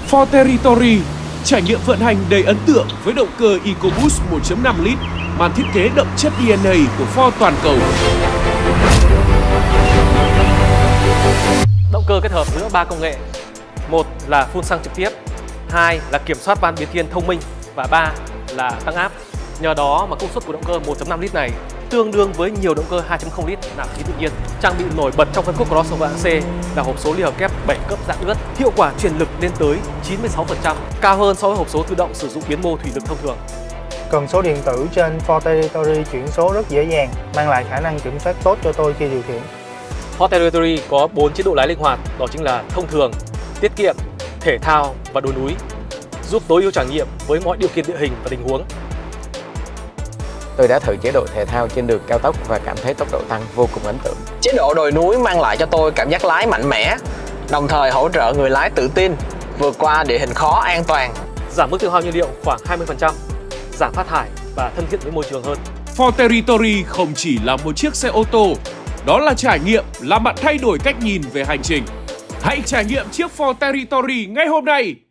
Ford Territory, trải nghiệm vận hành đầy ấn tượng với động cơ EcoBoost 1.5 lít, màn thiết kế đậm chất DNA của Ford toàn cầu. Động cơ kết hợp giữa 3 công nghệ. Một là phun xăng trực tiếp, hai là kiểm soát van biến thiên thông minh và ba là tăng áp. Nhờ đó mà công suất của động cơ 1.5 lít này tương đương với nhiều động cơ 2.0 lít nạp khí tự nhiên. Trang bị nổi bật trong phân khúc crossover hạng C là hộp số ly hợp kép 7 cấp dạng ướt, hiệu quả truyền lực lên tới 96%, cao hơn so với hộp số tự động sử dụng biến mô thủy lực thông thường. Cần số điện tử trên Ford Territory chuyển số rất dễ dàng, mang lại khả năng kiểm soát tốt cho tôi khi điều khiển. Ford Territory có 4 chế độ lái linh hoạt, đó chính là thông thường, tiết kiệm, thể thao và đồi núi, giúp tối ưu trải nghiệm với mọi điều kiện địa hình và tình huống. Tôi đã thử chế độ thể thao trên đường cao tốc và cảm thấy tốc độ tăng vô cùng ấn tượng. Chế độ đồi núi mang lại cho tôi cảm giác lái mạnh mẽ, đồng thời hỗ trợ người lái tự tin vượt qua địa hình khó an toàn. Giảm mức tiêu hao nhiên liệu khoảng 20%, giảm phát thải và thân thiện với môi trường hơn. Ford Territory không chỉ là một chiếc xe ô tô, đó là trải nghiệm làm bạn thay đổi cách nhìn về hành trình. Hãy trải nghiệm chiếc Ford Territory ngay hôm nay.